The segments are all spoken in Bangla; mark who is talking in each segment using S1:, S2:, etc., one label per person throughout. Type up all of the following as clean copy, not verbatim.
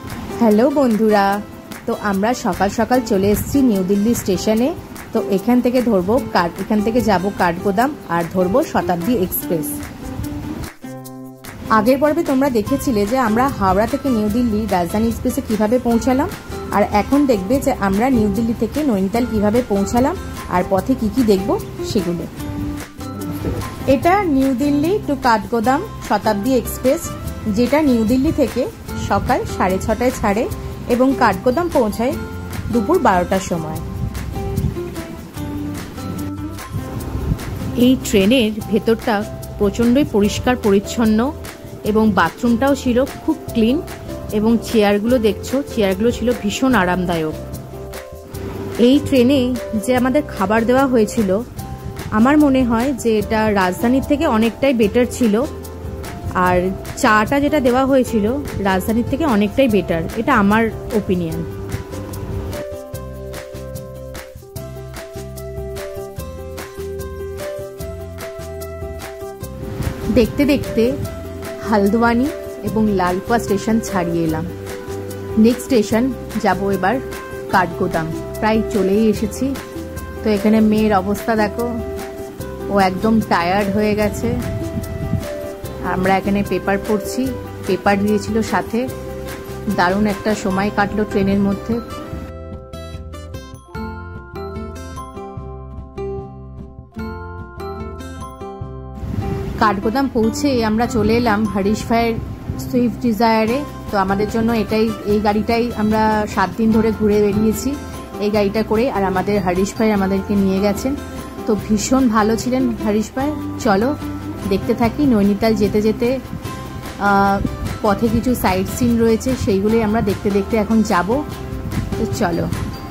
S1: হ্যালো বন্ধুরা, তো আমরা সকাল সকাল চলে এসেছি নিউ দিল্লি স্টেশনে। তো এখান থেকে যাব কাঠগোদাম আর ধরবো শতাব্দী এক্সপ্রেস। আগের পর্বে তোমরা দেখেছিলে যে আমরা হাওড়া থেকে নিউ দিল্লি রাজধানী এক্সপ্রেসে কিভাবে পৌঁছালাম, আর এখন দেখবে যে আমরা নিউ দিল্লি থেকে নৈনিতাল কিভাবে পৌঁছালাম আর পথে কি কি দেখব সেগুলো। এটা নিউ দিল্লি টু কাঠগোদাম শতাব্দী এক্সপ্রেস, যেটা নিউ দিল্লি থেকে সকাল 6:30টায় ছাড়ে এবং কাঠগোদাম পৌঁছায় দুপুর 12টার সময়। এই ট্রেনের ভেতরটা প্রচণ্ডই পরিষ্কার পরিচ্ছন্ন এবং বাথরুমটাও ছিল খুব ক্লিন, এবং চেয়ারগুলো দেখছো, চেয়ারগুলো ছিল ভীষণ আরামদায়ক। এই ট্রেনে যে আমাদের খাবার দেওয়া হয়েছিল, আমার মনে হয় যে এটা রাজধানীর থেকে অনেকটাই বেটার ছিল, আর চাটা যেটা দেওয়া হয়েছিল রাজধানীর থেকে অনেকটাই বেটার, এটা আমার ওপিনিয়ন। দেখতে দেখতে হালদোয়ানি এবং লালকুয়া স্টেশন ছাড়িয়ে এলাম। নেক্সট স্টেশন যাব এবার কাঠগোদাম। প্রায় চলেই এসেছি। তো এখানে মেয়ের অবস্থা দেখো, ও একদম টায়ার্ড হয়ে গেছে। আমরা এখানে পেপার পড়ছি, পেপার দিয়েছিল সাথে। দারুণ একটা সময় কাটলো ট্রেনের মধ্যে। কাঠগোদাম পৌঁছে আমরা চলে এলাম হরিশ ভাইয়ের সুইফট ডিজায়ারে। তো আমাদের জন্য এই গাড়িটাই আমরা 7 দিন ধরে ঘুরে বেরিয়েছি এই গাড়িটা করে, আর আমাদের হরিশ ভাই আমাদেরকে নিয়ে গেছেন। তো ভীষণ ভালো ছিলেন হরিশ ভাই। চলো দেখতে থাকি। নৈনিতাল যেতে যেতে পথে কিছু সাইট সিন রয়েছে, সেইগুলোই আমরা দেখতে দেখতে এখন যাব। তো চলো।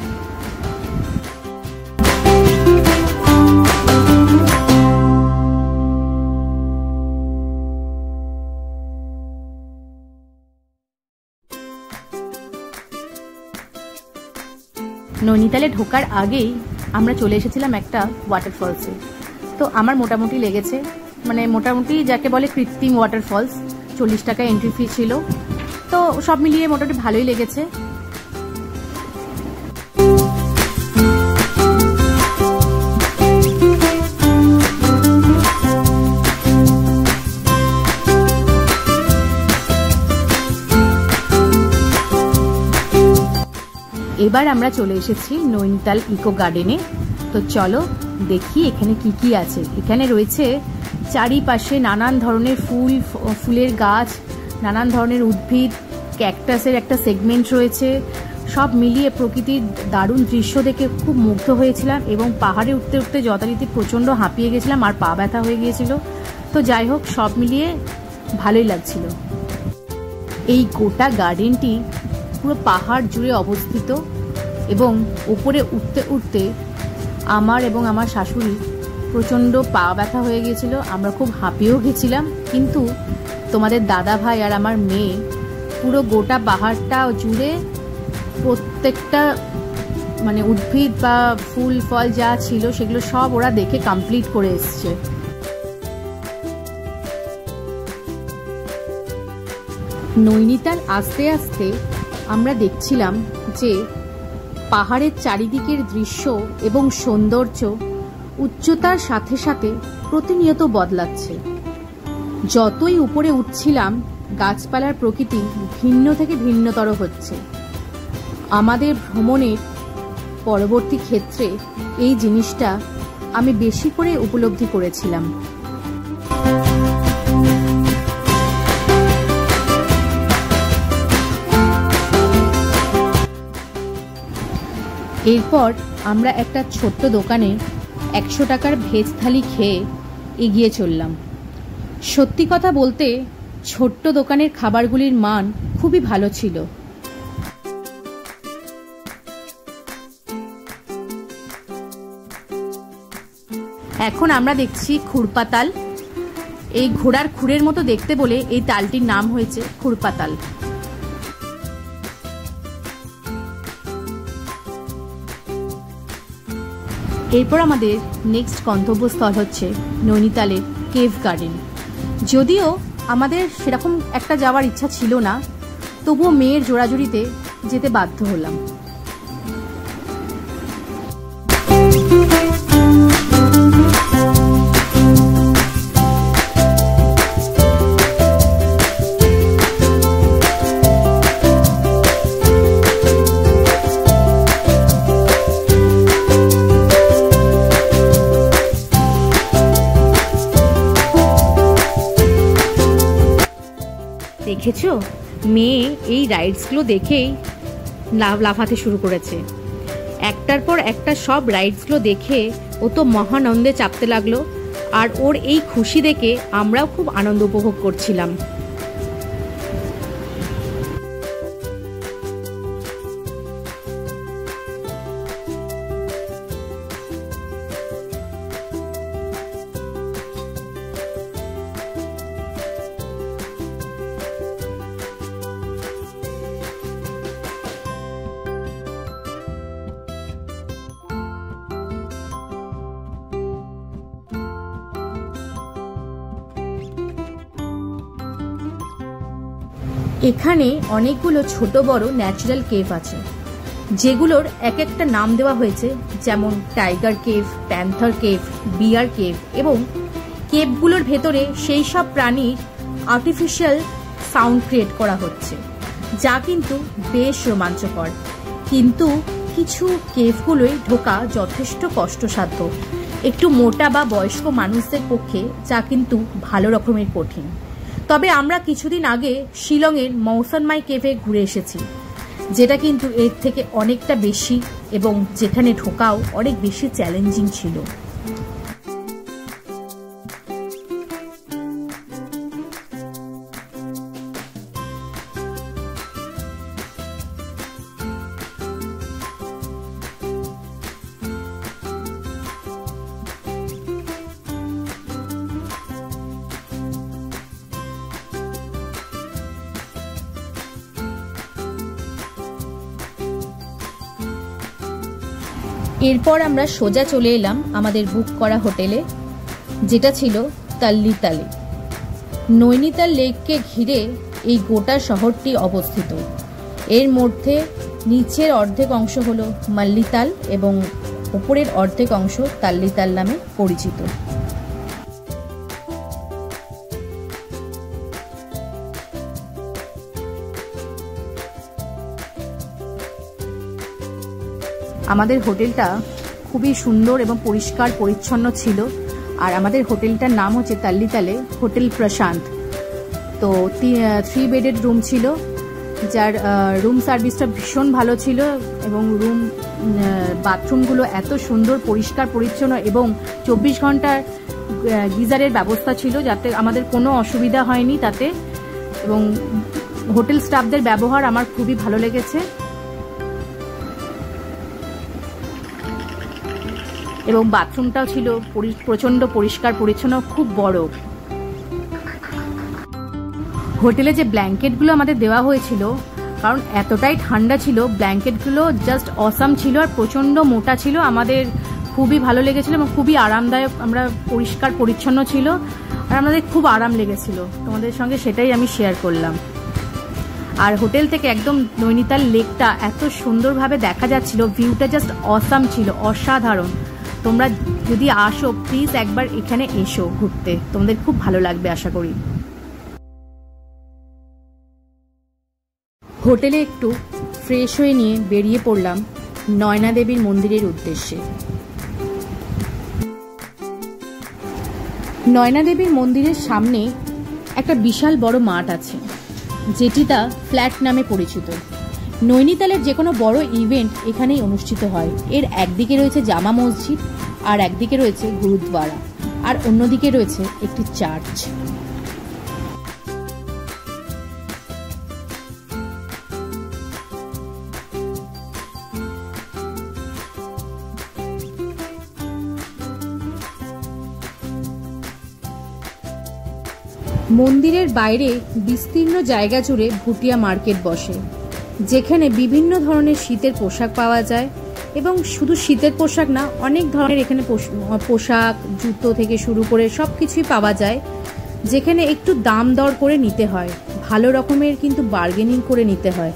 S1: নৈনিতালে ঢোকার আগেই আমরা চলে এসেছিলাম একটা ওয়াটারফলসে। তো আমার মোটামুটি লেগেছে, মানে মোটামুটি যাকে বলে কৃত্রিম ওয়াটারফলস, 40 টাকা এন্ট্রি ফি ছিল। তো সব মিলিয়ে মোটামুটি ভালোই লেগেছে। এবার আমরা চলে এসেছি নৈনিতাল ইকো গার্ডেনে। তো চলো দেখি এখানে কি কি আছে। এখানে রয়েছে চারিপাশে নানান ধরনের ফুলের গাছ, নানান ধরনের উদ্ভিদ, ক্যাকটাসের একটা সেগমেন্ট রয়েছে। সব মিলিয়ে প্রকৃতির দারুণ দৃশ্য দেখে খুব মুগ্ধ হয়েছিলাম, এবং পাহাড়ে উঠতে উঠতে যথারীতি প্রচণ্ড হাঁপিয়ে গেছিলাম আর পা ব্যথা হয়ে গিয়েছিল। তো যাই হোক, সব মিলিয়ে ভালোই লাগছিল। এই গোটা গার্ডেনটি পুরো পাহাড় জুড়ে অবস্থিত, এবং উপরে উঠতে উঠতে আমার এবং আমার শাশুড়ি প্রচণ্ড পা ব্যথা হয়ে গিয়েছিল, আমরা খুব হাঁপিয়েও গেছিলাম। কিন্তু তোমাদের দাদা ভাই আর আমার মেয়ে পুরো গোটা পাহাড়টা জুড়ে প্রত্যেকটা মানে উদ্ভিদ বা ফুল ফল যা ছিল সেগুলো সব ওরা দেখে কমপ্লিট করে এসছে। নৈনিতাল আসতে আসতে আমরা দেখছিলাম যে পাহাড়ের চারিদিকের দৃশ্য এবং সৌন্দর্য উচ্চতার সাথে সাথে প্রতিনিয়ত বদলাচ্ছে। যতই উপরে উঠছিলাম, গাছপালার প্রকৃতি ভিন্ন থেকে ভিন্নতর হচ্ছে। আমাদের ভ্রমণের পরবর্তী ক্ষেত্রে এই জিনিসটা আমি বেশি করে উপলব্ধি করেছিলাম। এরপর আমরা একটা ছোট্ট দোকানে 100 টাকার ভেজ থালি খেয়ে এগিয়ে চললাম। সত্যি কথা বলতে ছোট্ট দোকানের খাবারগুলির মান খুবই ভালো ছিল। এখন আমরা দেখছি খুরপাতাল। এই ঘোড়ার খুরের মতো দেখতে বলে এই তালটির নাম হয়েছে খুরপাতাল। এরপর আমাদের নেক্সট গন্তব্যস্থল হচ্ছে নৈনিতালের কেভ গার্ডেন। যদিও আমাদের সেরকম একটা যাওয়ার ইচ্ছা ছিল না, তবুও মেয়ের জোড়াজুড়িতে যেতে বাধ্য হলাম। দেখেছো, মেয়ে এই রাইডসগুলো দেখেই লাফাতে শুরু করেছে। একটার পর একটা সব রাইডসগুলো দেখে ও তো মহানন্দে চাপতে লাগলো, আর ওর এই খুশি দেখে আমরাও খুব আনন্দ উপভোগ করছিলাম। এখানে অনেকগুলো ছোট বড় ন্যাচারাল কেভ আছে, যেগুলোর এক একটা নাম দেওয়া হয়েছে, যেমন tiger cave, panther cave, bear cave, এবং কেভগুলোর ভেতরে সেই সব প্রাণীর আর্টিফিশিয়াল সাউন্ড ক্রিয়েট করা হচ্ছে, যা কিন্তু বেশ রোমাঞ্চকর। কিন্তু কিছু কেভগুলোয় ঢোকা যথেষ্ট কষ্টসাধ্য, একটু মোটা বা বয়স্ক মানুষদের পক্ষে যা কিন্তু ভালো রকমের কঠিন। তবে আমরা কিছুদিন আগে শিলংয়ের মৌসানমাই কেভে ঘুরে এসেছি, যেটা কিন্তু এর থেকে অনেকটা বেশি এবং যেখানে ঢোকাও অনেক বেশি চ্যালেঞ্জিং ছিল। এরপর আমরা সোজা চলে এলাম আমাদের বুক করা হোটেলে, যেটা ছিল তাল্লিতালে। নৈনিতাল লেককে ঘিরে এই গোটা শহরটি অবস্থিত। এর মধ্যে নিচের অর্ধেক অংশ হলো মাল্লিতাল এবং উপরের অর্ধেক অংশ তাল্লিতাল নামে পরিচিত। আমাদের হোটেলটা খুবই সুন্দর এবং পরিষ্কার পরিচ্ছন্ন ছিল, আর আমাদের হোটেলটার নাম হচ্ছে তাল্লিতালে হোটেল প্রশান্ত। তো 3 বেডেড রুম ছিল, যার রুম সার্ভিসটা ভীষণ ভালো ছিল, এবং বাথরুমগুলো এত সুন্দর পরিষ্কার পরিচ্ছন্ন, এবং 24 ঘন্টার গিজারের ব্যবস্থা ছিল, যাতে আমাদের কোনো অসুবিধা হয়নি তাতে। এবং হোটেল স্টাফদের ব্যবহার আমার খুবই ভালো লেগেছে, এবং বাথরুমটাও ছিল প্রচণ্ড পরিষ্কার পরিচ্ছন্ন, খুব বড়। হোটেলে যে ব্ল্যাঙ্কেটগুলো আমাদের দেওয়া হয়েছিল, কারণ এতটাই ঠান্ডা ছিল, ব্ল্যাঙ্কেটগুলো জাস্ট অসাম ছিল আর প্রচণ্ড মোটা ছিল। আমাদের খুবই ভালো লেগেছিল এবং খুবই আরামদায়ক, আমরা পরিষ্কার পরিচ্ছন্ন ছিল আর আমাদের খুব আরাম লেগেছিল। তোমাদের সঙ্গে সেটাই আমি শেয়ার করলাম। আর হোটেল থেকে একদম নৈনিতাল লেকটা এত সুন্দরভাবে দেখা যাচ্ছিল, ভিউটা জাস্ট অসাম ছিল, অসাধারণ। তোমরা যদি আসো, প্লিজ একবার এখানে এসো ঘুরতে, তোমাদের খুব ভালো লাগবে আশা করি। হোটেলে একটু ফ্রেশ হয়ে নিয়ে বেরিয়ে পড়লাম নয়না দেবীর মন্দিরের উদ্দেশ্যে। নয়না দেবীর মন্দিরের সামনে একটা বিশাল বড় মাঠ আছে, যেটিটা ফ্ল্যাট নামে পরিচিত। নৈনিতালের যে কোনো বড় ইভেন্ট এখানেই অনুষ্ঠিত হয়। এর একদিকে রয়েছে জামা মসজিদ, আর একদিকে রয়েছে গুরুদ্বারা, আর অন্যদিকে রয়েছে একটি চার্চ। মন্দিরের বাইরে বিস্তীর্ণ জায়গা জুড়ে ভুটিয়া মার্কেট বসে, যেখানে বিভিন্ন ধরনের শীতের পোশাক পাওয়া যায়। এবং শুধু শীতের পোশাক না, অনেক ধরনের এখানে পোশাক, জুতো থেকে শুরু করে সব কিছুই পাওয়া যায়, যেখানে একটু দাম দর করে নিতে হয়। ভালো রকমের কিন্তু বার্গেনিং করে নিতে হয়।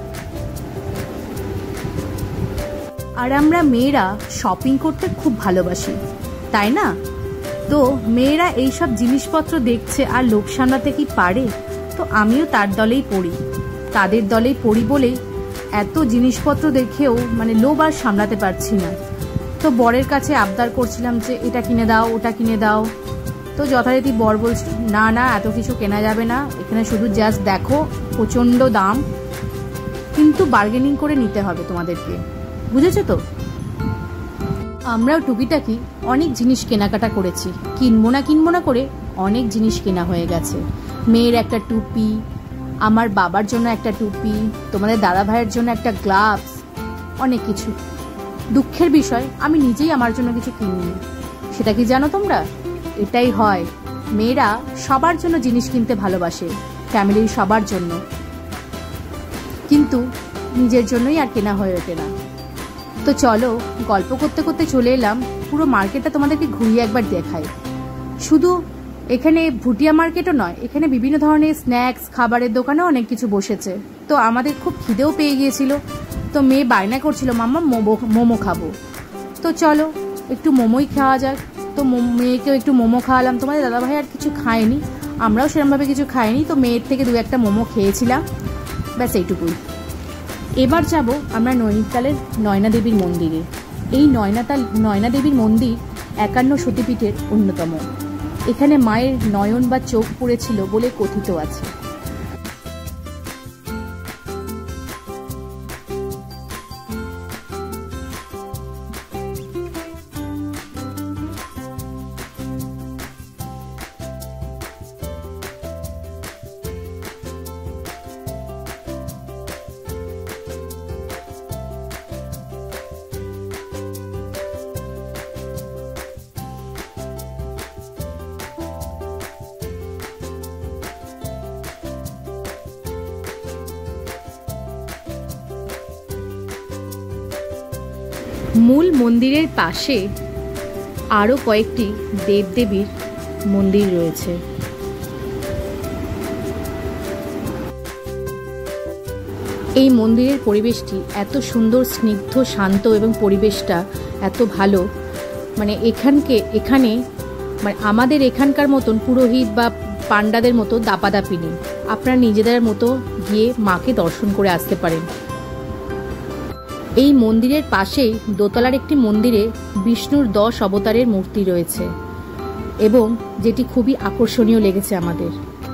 S1: আর আমরা মেয়েরা শপিং করতে খুব ভালোবাসি, তাই না? তো মেয়েরা এইসব জিনিসপত্র দেখছে আর লোভ সামলাতে কি পারে? তো আমিও তার দলেই পড়ি, তাদের দলেই পড়ি বলেই এত জিনিসপত্র দেখেও মানে লোভ আর সামলাতে পারছি না। তো বরের কাছে আবদার করছিলাম যে এটা কিনে দাও, ওটা কিনে দাও। তো যথারীতি বর বলছে না না, এত কিছু কেনা যাবে না, এখানে শুধু জাস্ট দেখো, প্রচণ্ড দাম, কিন্তু বার্গেনিং করে নিতে হবে তোমাদেরকে, বুঝেছো তো? আমরাও টুকিটাকি অনেক জিনিস কেনাকাটা করেছি, কিনবো না করে অনেক জিনিস কেনা হয়ে গেছে। মেয়ের একটা টুপি, আমার বাবার জন্য একটা টুপি, তোমাদের দাদা ভাইয়ের জন্য একটা গ্লাভস, অনেক কিছু। দুঃখের বিষয় আমি নিজেই আমার জন্য কিছু কিনিনি। সেটা কি জানো তোমরা? এটাই হয়, মেয়েরা সবার জন্য জিনিস কিনতে ভালোবাসে, ফ্যামিলির সবার জন্য, কিন্তু নিজের জন্যই আর কেনা হয়ে ওঠে না। তো চলো, গল্প করতে করতে চলে এলাম, পুরো মার্কেটটা তোমাদেরকে ঘুরিয়ে একবার দেখাই। শুধু এখানে ভুটিয়া মার্কেটও নয়, এখানে বিভিন্ন ধরনের স্ন্যাক্স, খাবারের দোকানেও অনেক কিছু বসেছে। তো আমাদের খুব খিদেও পেয়ে গিয়েছিল, তো মেয়ে বায়না করছিল মাম্মা মোমো খাবো। তো চলো একটু মোমোই খাওয়া যাক। তো মেয়েকেও একটু মোমো খাওয়ালাম। তোমাদের দাদাভাই আর কিছু খায়নি, আমরাও সেরকমভাবে কিছু খাইনি, তো মেয়ের থেকে 2-1টা মোমো খেয়েছিলাম, ব্যাস এইটুকুই। এবার যাব আমরা নৈনিতালের নয়না দেবীর মন্দিরে। এই নয়না দেবীর মন্দির 51 সতীপীঠের অন্যতম। এখানে মায়ের নয়ন বা চোখ পড়েছিল বলে কথিত আছে। মূল মন্দিরের পাশে আরও কয়েকটি দেবদেবীর মন্দির রয়েছে। এই মন্দিরের পরিবেশটি এত সুন্দর, স্নিগ্ধ, শান্ত এবং পরিবেশটা এত ভালো, মানে এখানে মানে আমাদের এখানকার মতন পুরোহিত বা পান্ডাদের মতো দাপাদাপি নেই। আপনারা নিজেদের মতো গিয়ে মাকে দর্শন করে আসতে পারেন। এই মন্দিরের পাশেই দোতলার একটি মন্দিরে বিষ্ণুর 10 অবতারের মূর্তি রয়েছে, এবং যেটি খুবই আকর্ষণীয় লেগেছে আমাদের।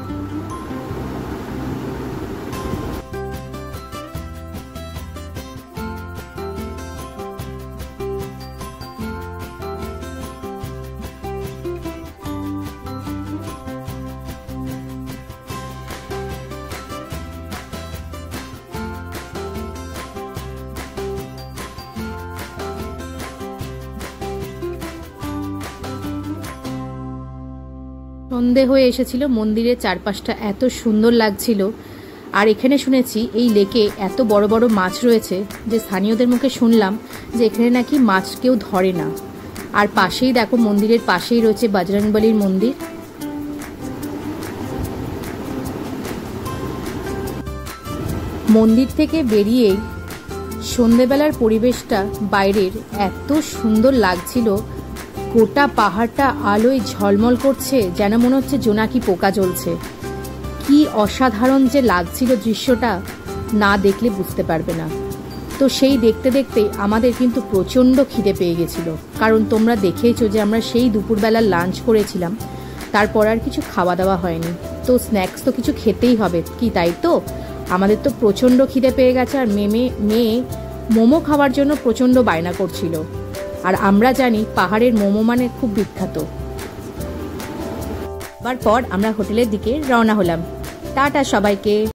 S1: সন্ধে হয়ে এসেছিল, মন্দিরের চারপাশটা এত সুন্দর লাগছিল। আর এখানে শুনেছি এই লেকে এত বড় বড় মাছ রয়েছে যে স্থানীয়দের মুখে শুনলাম যে এখানে নাকি মাছ কেউ ধরে না। আর পাশেই দেখো, মন্দিরের পাশেই রয়েছে বজরংবলীর মন্দির। মন্দির থেকে বেরিয়েই সন্ধেবেলার পরিবেশটা বাইরের এত সুন্দর লাগছিল। গোটা পাহাড়টা আলোয় ঝলমল করছে, যেন মনে হচ্ছে জোনাকি পোকা জ্বলছে। কি অসাধারণ যে লাগছিল দৃশ্যটা, না দেখলে বুঝতে পারবে না। তো সেই দেখতে দেখতে আমাদের কিন্তু প্রচণ্ড খিদে পেয়ে গেছিল, কারণ তোমরা দেখেইছো যে আমরা সেই দুপুরবেলা লাঞ্চ করেছিলাম, তারপর আর কিছু খাওয়া দাওয়া হয়নি। তো স্ন্যাক্স তো কিছু খেতেই হবে, কি তাই তো? আমাদের তো প্রচণ্ড খিদে পেয়ে গেছে। আর মেয়ে মোমো খাওয়ার জন্য প্রচণ্ড বায়না করছিল। আর আমরা জানি পাহাড়ের মোমো মানে খুব বিখ্যাত। তারপর আমরা হোটেলের দিকে রওনা হলাম। টাটা সবাইকে।